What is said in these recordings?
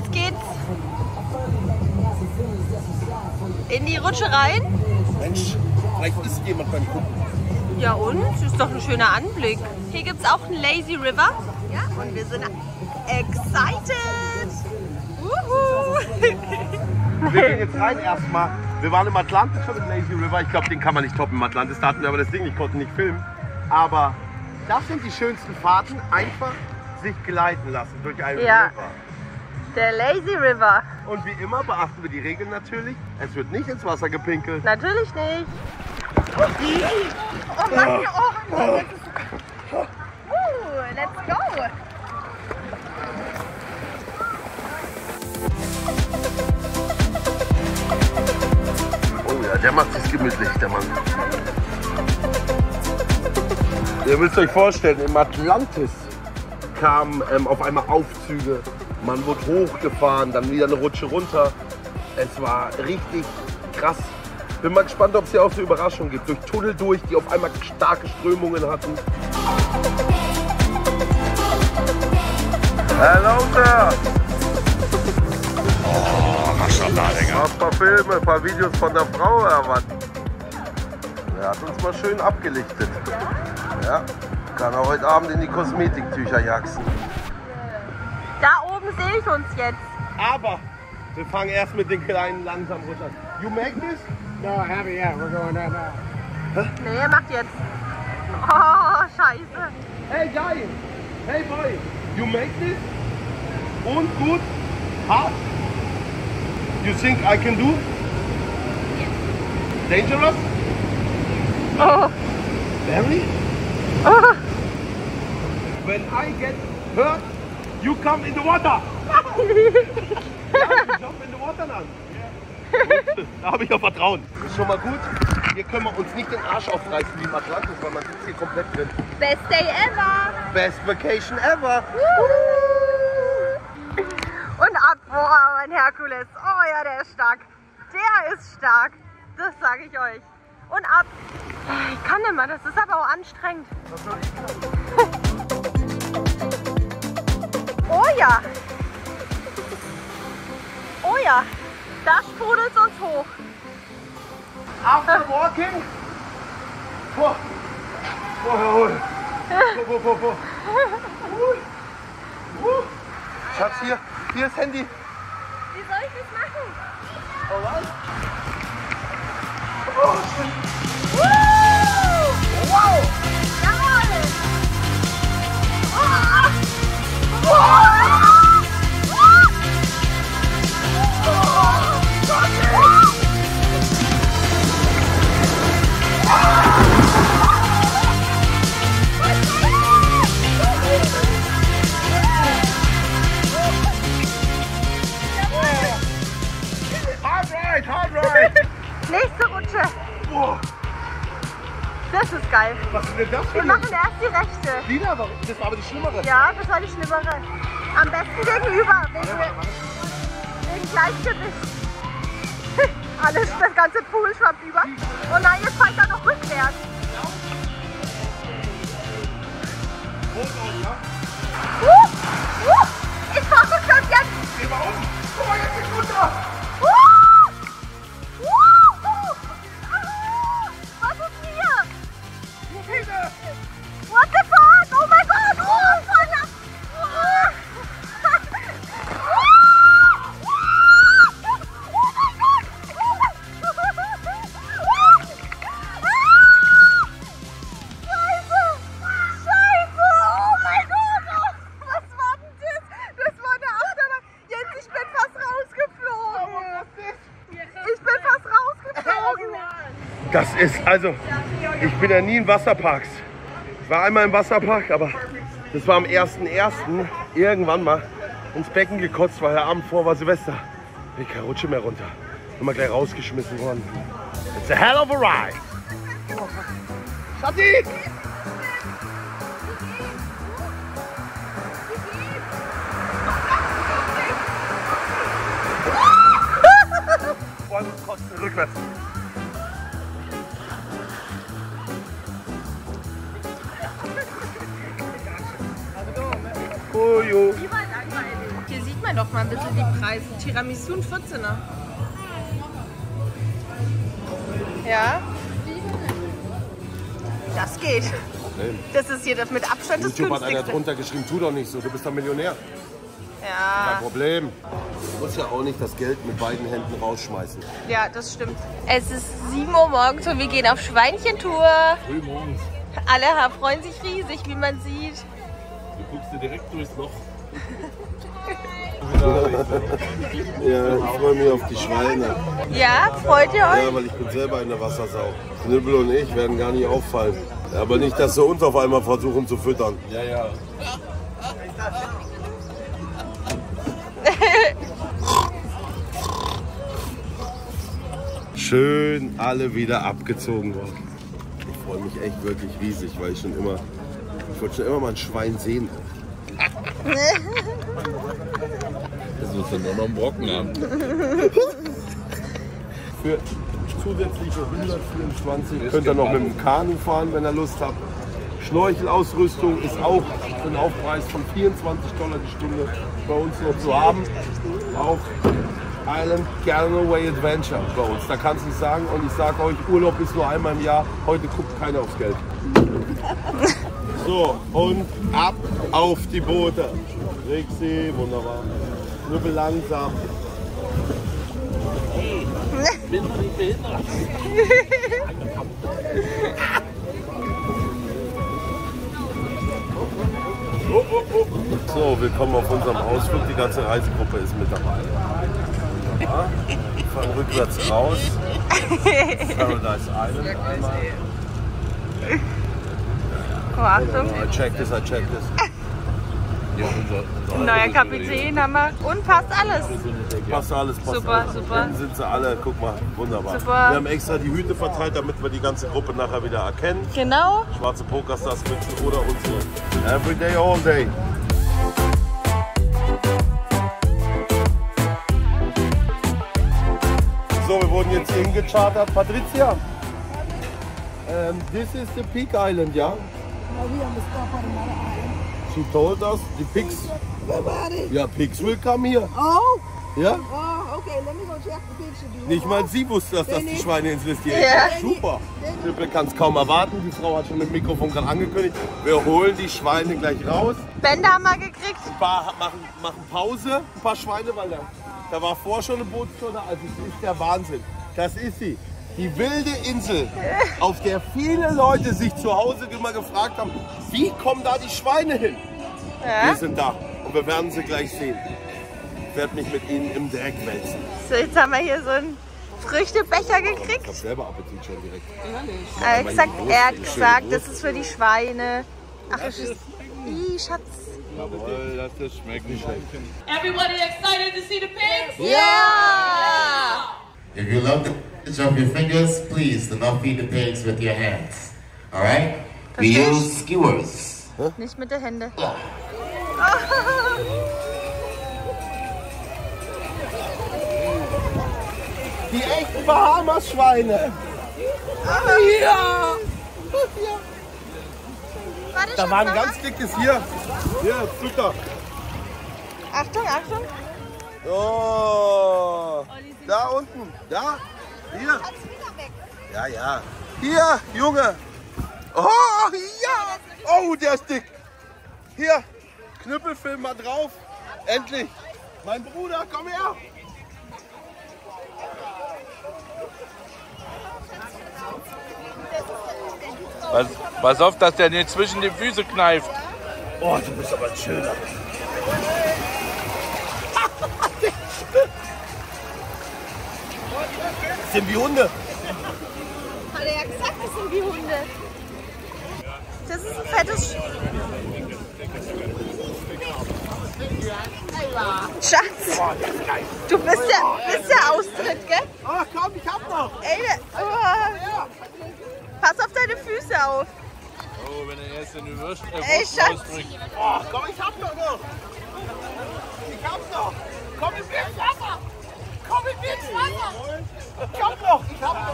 jetzt geht's in die Rutsche rein. Mensch, vielleicht ist jemand beim Gucken. Ja und? Ist doch ein schöner Anblick. Hier gibt es auch einen Lazy River. Ja, und wir sind excited. Wir gehen jetzt rein erstmal. Wir waren im Atlantis schon im Lazy River. Ich glaube, den kann man nicht toppen im Atlantis. Da hatten wir aber das Ding, ich konnte nicht filmen. Aber das sind die schönsten Fahrten. Einfach sich gleiten lassen durch einen River. Der Lazy River. Und wie immer beachten wir die Regeln natürlich. Es wird nicht ins Wasser gepinkelt. Natürlich nicht. Oh Mann, oh Mann. Let's go. Oh ja, der macht sich gemütlich, der Mann. Ihr müsst euch vorstellen, im Atlantis kamen auf einmal Aufzüge. Man wurde hochgefahren, dann wieder eine Rutsche runter. Es war richtig krass. Bin mal gespannt, ob es hier auch so Überraschungen gibt. Durch Tunnel durch, die auf einmal starke Strömungen hatten. Hello there! Oh, Maschallah, Digga. Ein paar Filme, ein paar Videos von der Frau erwartet. Er hat uns mal schön abgelichtet. Ja, kann er heute Abend in die Kosmetiktücher jaxen. Da oben sehe ich uns jetzt. Aber wir fangen erst mit den kleinen langsam runter. You make this? No, I haven't yet. We're going right now. Nee, er macht jetzt. Oh, scheiße. Hey guy! Hey boy! You make this? Und gut? Hard? You think I can do? Dangerous? Oh. Very? Oh. When I get hurt, you come in the water! Ja, jump in the water dann. Da habe ich ja Vertrauen. Ist schon mal gut. Hier können wir uns nicht den Arsch aufreißen wie im Atlantis, weil man sitzt hier komplett drin. Best day ever. Best vacation ever. Und ab, boah, mein Herkules. Oh ja, der ist stark. Der ist stark. Das sage ich euch. Und ab. Ich kann nicht mehr, das ist aber auch anstrengend. Oh ja. Oh ja. Da sprudelt es uns hoch. After walking. Schatz, hier ist Handy. Wie soll ich das machen? Alright. Wow! Jawohl! Hard right. Nächste Rutsche. Boah. Das ist geil. Was ist denn das für Wir eine? machen erst die rechte. Lila, das war aber die schlimmere. Ja, das war die schlimmere. Am besten gegenüber, wegen Gleichgewicht. Alles, das ganze Pool schwappt über. Oh nein, jetzt fällt er noch rückwärts. Ich fahr rückwärts jetzt. Geh mal um. Guck mal, jetzt geht's runter. Was ist hier? What the fuck? Oh mein Gott! Oh, voll nach... Das ist, also, ich bin ja nie in Wasserparks. Ich war einmal im Wasserpark, aber das war am 1.1. irgendwann mal ins Becken gekotzt, weil der Abend vor war Silvester. Bin keine Rutsche mehr runter. Bin mal gleich rausgeschmissen worden. It's a hell of a ride. Schatzi! Wollen wir kotzen, rückwärts. Hier sieht man wir doch mal ein bisschen die Preise. Tiramisu ein 14er. Ja. Das geht. Das ist hier das mit Abstand das YouTube hat einer günstigste. drunter geschrieben, tu doch nicht so, du bist doch Millionär. Ja. Kein Problem. Du musst ja auch nicht das Geld mit beiden Händen rausschmeißen. Ja, das stimmt. Es ist 7 Uhr morgens und wir gehen auf Schweinchentour. Früh morgens. Alle freuen sich riesig, wie man sieht. Du guckst dir direkt durchs Loch. Ja, ich freue mich auf die Schweine. Ja, freut ihr euch? Ja, weil ich bin selber in der Wassersau. Knüppel und ich werden gar nicht auffallen. Aber nicht, dass sie uns auf einmal versuchen zu füttern. Ja, ja. Schön alle wieder abgezogen worden. Ich freue mich echt wirklich riesig, weil ich wollte schon immer mal ein Schwein sehen. Das muss dann nur noch einen Brocken haben. Für zusätzliche 124 könnt ihr noch mit dem Kanu fahren, wenn ihr Lust habt. Schnorchelausrüstung ist auch für einen Aufpreis von $24 die Stunde bei uns noch zu haben. Auch Island Galloway Adventure bei uns. Da kannst du nicht sagen, und ich sage euch, Urlaub ist nur einmal im Jahr. Heute guckt keiner aufs Geld. So, und ab auf die Boote. Rixi, wunderbar. Knüppel langsam. Bin doch nicht behindert. So, willkommen auf unserem Ausflug. Die ganze Reisegruppe ist mit dabei. Ja, wir fahren rückwärts raus. Paradise Island einmal. Oh, Achtung. I check this. Ja, unser Neuer Kapitän haben wir. Und passt alles. Passt alles, passt Super, alles. super. Hinten sind sie alle, guck mal, wunderbar. Super. Wir haben extra die Hüte verteilt, damit wir die ganze Gruppe nachher wieder erkennen. Genau. Schwarze Pokerstars-Mützen oder unsere Every Day, All Day. So, wir wurden jetzt hier hingechartert. Patricia, this is the Peak Island, ja? She told us the pigs. Ja, pigs will come here. Oh, Ja? oh, okay. Let me go check the picture. Nicht mal sie wusste, dass das die Schweineinsel ist. Die Ja. Super. Knüppel kann es kaum erwarten. Die Frau hat schon mit dem Mikrofon gerade angekündigt. Wir holen die Schweine gleich raus. Bänder haben wir gekriegt. Ein paar machen Pause, ein paar Schweine, weil da war vorher schon eine Bootsstunde. Also es ist der Wahnsinn. Das ist sie. Die wilde Insel, auf der viele Leute sich zu Hause immer gefragt haben, wie kommen da die Schweine hin? Wir Ja. sind da und wir werden sie gleich sehen. Ich werde mich mit ihnen im Dreck wälzen. So, jetzt haben wir hier so einen Früchtebecher gekriegt. Ich habe selber Appetit schon direkt. Er hat gesagt, das ist für die Schweine. Ach, das ist... Ih, Schatz. Jawohl, das schmeckt nicht schlecht. Everybody excited to see the pigs? Ja! If you love the touch of your fingers, please do not feed the pigs with your hands. All right? We use skewers. Nicht mit der Hände. Die echten Bahamas-Schweine. Ja. Warte, Da Schatz, war ein Mama. ganz dickes hier. Hier, Futter. Achtung, Achtung. Oh. Da unten. Da. Hier. Ja, ja. Hier, Junge. Oh, ja. Oh, der ist dick. Hier. Knüppelfilm mal drauf. Endlich. Mein Bruder, komm her. Pass auf, dass der nicht zwischen die Füße kneift. Oh, du bist aber ein schöner. Das sind wie Hunde. Hat er ja gesagt, das sind wie Hunde. Das ist ein fettes Schatz, du bist der Austritt, gell? Ach komm, ich hab noch. Ey, oh. Pass auf deine Füße auf. Oh, wenn er erst den Würst Ey, Schatz. rausdrückt. Oh, komm, ich hab noch. Ich hab's noch. Komm, ich will Wasser. Komm, ich will Wasser. Ich hab noch,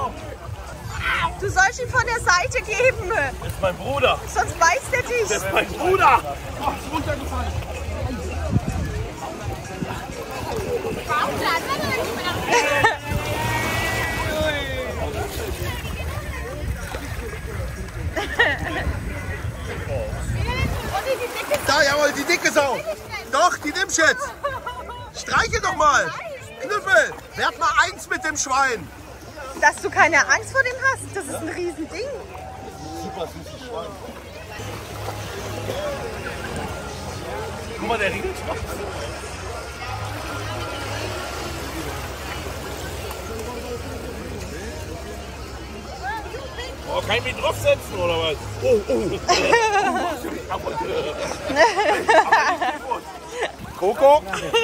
Du sollst ihn von der Seite geben, Das ist mein Bruder. sonst beißt er dich. Das ist mein Bruder. Oh, ist runtergefallen. Dimsch jetzt. Streichel doch mal. Knüppel, werd mal eins mit dem Schwein. Dass du keine Angst vor dem hast, das ist ein Riesending. Super süßes Schwein. Guck mal, der Riegel schmeckt. Oh, kann ich mich draufsetzen oder was? Coco?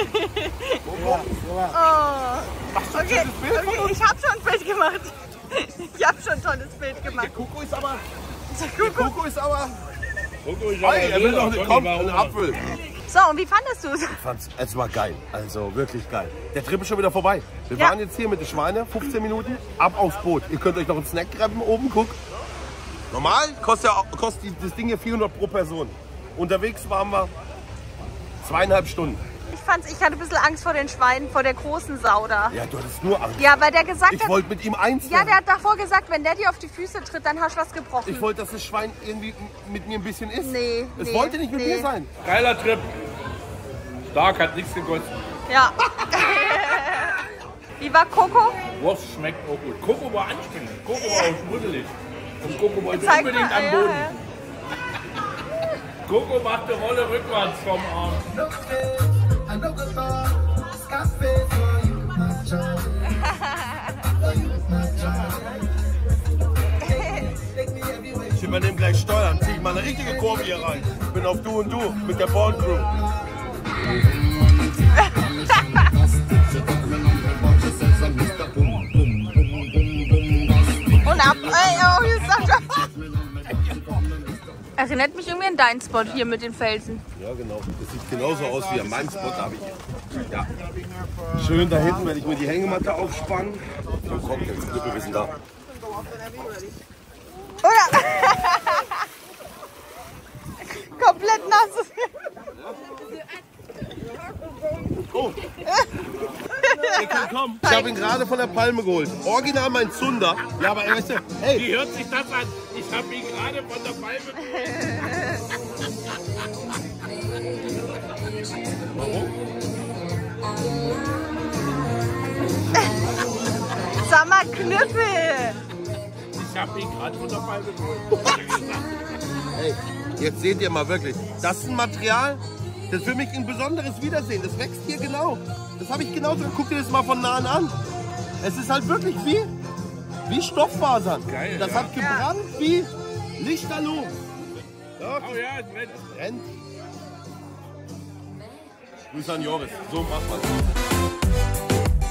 Oh. Okay, ich habe schon ein Bild gemacht. Ich habe schon ein tolles Bild gemacht. Coco ist aber... Coco ist aber... Coco ist Hey, er will doch nicht kommen, einen Apfel. So, und wie fandest du es? Es war geil, also wirklich geil. Der Trip ist schon wieder vorbei. Wir Ja. waren jetzt hier mit den Schweinen, 15 Minuten, ab aufs Boot. Ihr könnt euch noch einen Snack graben oben, guck. Normal kostet das Ding hier 400 pro Person. Unterwegs waren wir 2,5 Stunden. Ich hatte ein bisschen Angst vor den Schweinen, vor der großen Sau da. Ja, du hattest nur Angst. Ja, weil der gesagt Ich hat... wollte mit ihm eins Ja, werden. der hat davor gesagt, wenn der dir auf die Füße tritt, dann hast du was gebrochen. Ich wollte, dass das Schwein irgendwie mit mir ein bisschen isst. Nee, Es nee, wollte nicht mit nee. mir sein. Geiler Trip. Stark, hat nichts gekostet. Ja. Wie war Coco? Wurst schmeckt auch gut. Coco war anstrengend. Coco war auch schmuddelig. Und Coco wollte Zeig unbedingt mal, am ja, Boden. ja. Coco macht die Rolle rückwärts vom Arm. Ich übernehme gleich Steuern, zieh ich mal eine richtige Kurve hier rein. Ich bin auf Du und Du mit der Born Crew. Und ab. Oh, hier ist das. Erinnert mich irgendwie an deinen Spot hier mit den Felsen. Ja, genau. Das sieht genauso aus wie an meinem Spot, habe ich. Ja. Schön da hinten werde ich mir die Hängematte aufspannen. So, komm, jetzt Knüppel, wir sind da. Oder? Komplett nass. Oh. Komm. Ich habe ihn gerade von der Palme geholt. Original mein Zunder. Ja, aber weißt du, hey. Wie hört sich das an? Ich habe ihn gerade von der Palme. Sag mal, Knüppel. Ich habe ihn gerade von der Palme geholt. Hey, jetzt seht ihr mal wirklich. Das ist ein Material, das ist für mich ein besonderes Wiedersehen. Das wächst hier genau. Das habe ich genauso. Guck dir das mal von nahen an. Es ist halt wirklich wie Stofffasern. Geil, das ja. hat gebrannt wie Lichterloh. Ja, Oh ja, es brennt. brennt. Grüß an Joris. So macht man.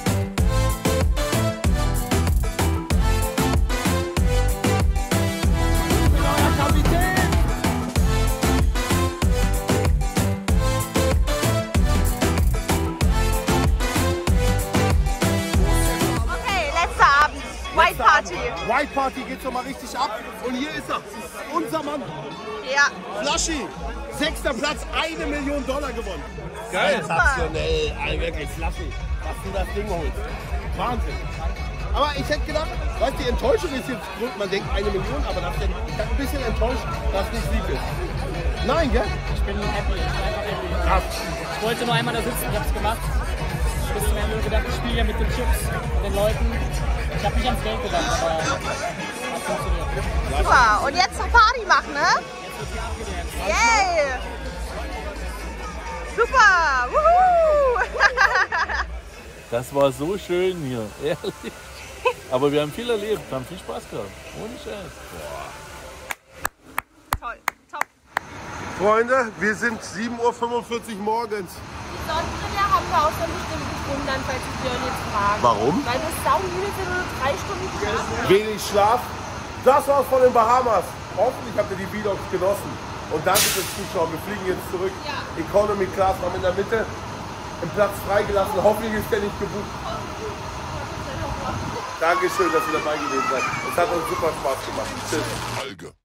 Okay, letzter Abend. White Party. White Party geht schon mal richtig ab. Und hier ist er. Unser Mann. Ja. Flaschi. 6. Platz, $1 Million gewonnen. Geil. Sensationell. Also wirklich, Flaschi. Dass du das Ding holst. Wahnsinn. Aber ich hätte gedacht, weißt du, die Enttäuschung ist jetzt, man denkt 1 Million, aber das ist ein bisschen enttäuscht, dass nicht Sieg ist. Nein, gell? Ich bin happy, ich bin einfach happy. Krass. Ich wollte nur einmal da sitzen, ich hab's gemacht. Bis zum Ende gedacht, ich spiele ja mit den Chips und den Leuten. Ich hab nicht ans Geld gedacht, aber hat funktioniert. Super. Und jetzt noch Party machen, ne? Yay. Super. Wuhu. Das war so schön hier, ehrlich. Aber wir haben viel erlebt, haben viel Spaß gehabt. Ohne Scheiß. Toll. Top. Freunde, wir sind 7:45 Uhr morgens. Sonnenbrille haben wir aus einem bestimmten Grund, dann falls ich Björn jetzt fragen. Warum? Weil wir saumüde sind und 3 Stunden schlafen. Wenig Schlaf. Das war's von den Bahamas. Hoffentlich habt ihr die Vlogs genossen. Und danke fürs Zuschauen. Wir fliegen jetzt zurück. Economy Class haben in der Mitte einen Platz freigelassen. Hoffentlich ist der nicht gebucht. Dankeschön, dass ihr dabei gewesen seid. Es hat uns super Spaß gemacht. Tschüss.